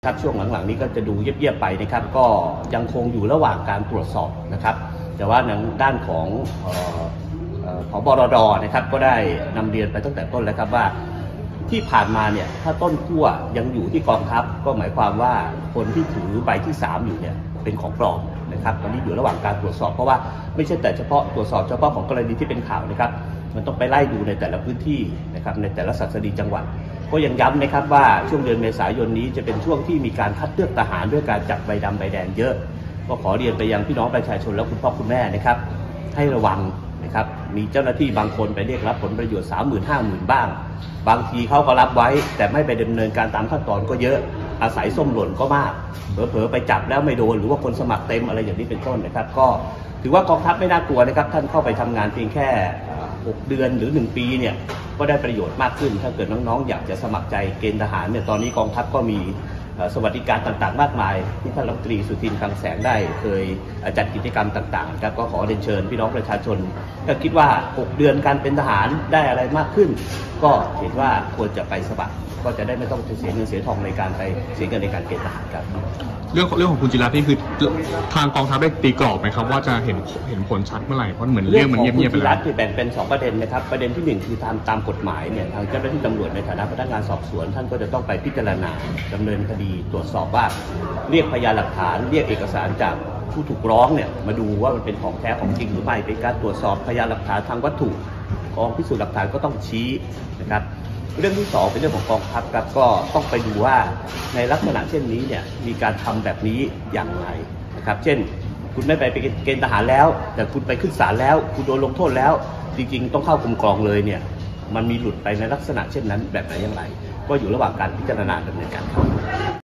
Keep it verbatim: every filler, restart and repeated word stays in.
ครับช่วงหลังๆนี้ก็จะดูเยียบๆไปนะครับก็ยังคงอยู่ระหว่างการตรวจสอบนะครับแต่ว่าในด้านของผบ.รด.นะครับก็ได้นำเรียนไปตั้งแต่ต้นแล้วครับว่าที่ผ่านมาเนี่ยถ้าต้นขั้วยังอยู่ที่กองทัพก็หมายความว่าคนที่ถือใบที่สามอยู่เนี่ยเป็นของปลอมนะครับตอนนี้อยู่ระหว่างการตรวจสอบเพราะว่าไม่ใช่แต่เฉพาะตรวจสอบเฉพาะของกรณีที่เป็นข่าวนะครับมันต้องไปไล่ดูในแต่ละพื้นที่นะครับในแต่ละศัสดีจังหวัดก็ยังย้ำนะครับว่าช่วงเดือนเมษายนนี้จะเป็นช่วงที่มีการคัดเลือกทหารด้วยการจับใบดำใบแดงเยอะก็ขอเรียนไปยังพี่น้องประชาชนและคุณพ่อคุณแม่นะครับให้ระวังนะครับมีเจ้าหน้าที่บางคนไปเรียกรับผลประโยชน์ สามหมื่น ห้าหมื่น บ้างบางทีเขาก็รับไว้แต่ไม่ไปดำเนินการตามขั้นตอนก็เยอะอาศัยส้มหล่นก็มากเผลอๆไปจับแล้วไม่โดนหรือว่าคนสมัครเต็มอะไรอย่างนี้เป็นต้นนะครับก็ถือว่ากองทัพไม่น่ากลัวนะครับท่านเข้าไปทำงานเพียงแค่หกเดือนหรือหนึ่งปีเนี่ยก็ได้ประโยชน์มากขึ้นถ้าเกิดน้องๆอยากจะสมัครใจเกณฑ์ทหารเนี่ยตอนนี้กองทัพก็มีสวัสดิการต่างๆมากมายที่ท่านรัฐมนตรีสุทินคลังแสงได้เคยจัดกิจกรรมต่างๆครับก็ขอเรียนเชิญพี่น้องประชาชนก็คิดว่าหกเดือนการเป็นทหารได้อะไรมากขึ้นก็เห็นว่าควรจะไปสมัครก็จะได้ไม่ต้องเสียเงินเสียทองในการไปเสียเงินในการเกณฑ์ทหารครับเรื่องเรื่องของคุณจิรัตน์นี่คือทางกองทัพได้ตีกรอบไหมครับว่าจะเห็นเห็นผลชัดเมื่อไหร่เพราะเหมือนเรื่องมันเงียบๆไปแล้วเรื่องของคุณจิรัตน์ที่แบ่งเป็นสองประเด็นนะครับประเด็นที่หนึ่งคือตามตามกฎหมายเนี่ยทางเจ้าหน้าที่ตำรวจในฐานะพนักงานสอบสวนท่านก็จะต้องไปพิจารณาดำเนินคดีตรวจสอบว่าเรียกพยานหลักฐานเรียกเอกสารจากผู้ถูกร้องเนี่ยมาดูว่ามันเป็นของแท้ของจริงหรือไม่เป็นการตรวจสอบพยานหลักฐานทางวัตถุกองพิสูจน์หลักฐานก็ต้องชี้นะครับเรื่องที่สองเป็นเรื่องของกองทัพครับก็ต้องไปดูว่าในลักษณะเช่นนี้เนี่ยมีการทำแบบนี้อย่างไรนะครับเช่นคุณไม่ไปไปเกณฑ์ทหารแล้วแต่คุณไปขึ้นศาลแล้วคุณโดนลงโทษแล้วจริงๆต้องเข้ากรมกองเลยเนี่ยมันมีหลุดไปในลักษณะเช่นนั้นแบบไหนอย่างไรก็อยู่ระหว่างการพิจารณาดำเนินการครับ